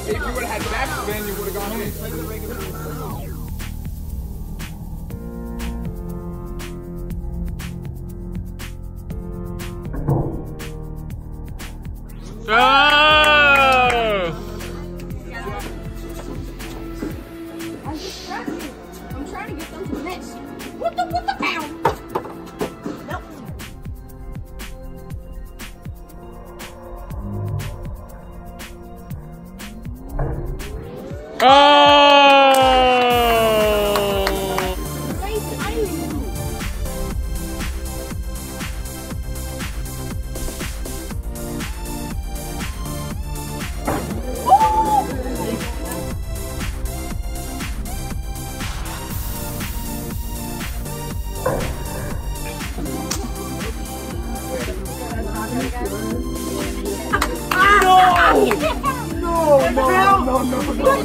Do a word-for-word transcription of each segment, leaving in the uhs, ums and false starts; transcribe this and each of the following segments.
If you would have had backspin, you would have gone in. Play the regular. Oh! I'm distracted. I'm trying to get them to mix. What the, what the hell? Nope. Oh! Nice timing. No, no, no, no, no. What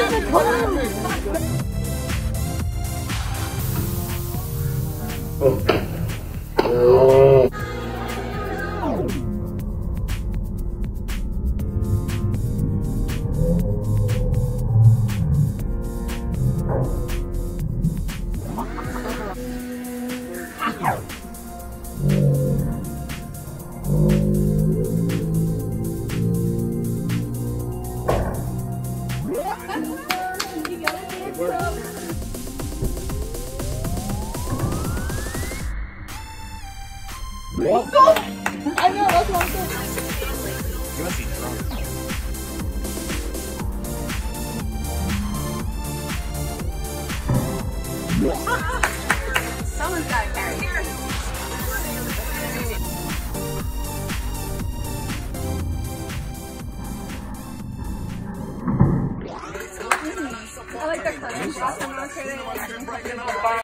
I know, that's what I'm saying. You must be drunk. Someone's got to carry it. I like the cutting shots.